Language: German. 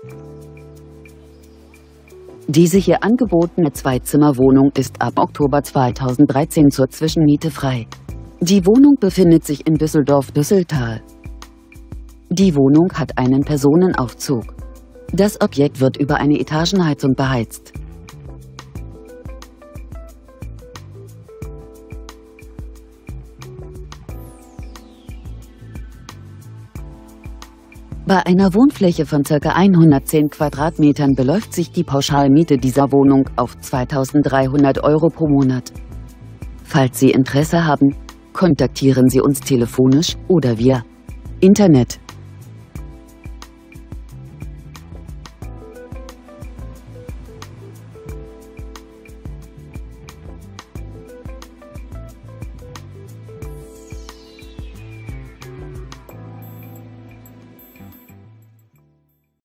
Diese hier angebotene Zweizimmerwohnung ist ab Oktober 2013 zur Zwischenmiete frei. Die Wohnung befindet sich in Düsseldorf-Düsseltal. Die Wohnung hat einen Personenaufzug. Das Objekt wird über eine Etagenheizung beheizt. Bei einer Wohnfläche von ca. 110 Quadratmetern beläuft sich die Pauschalmiete dieser Wohnung auf 2.300 € pro Monat. Falls Sie Interesse haben, kontaktieren Sie uns telefonisch oder via Internet.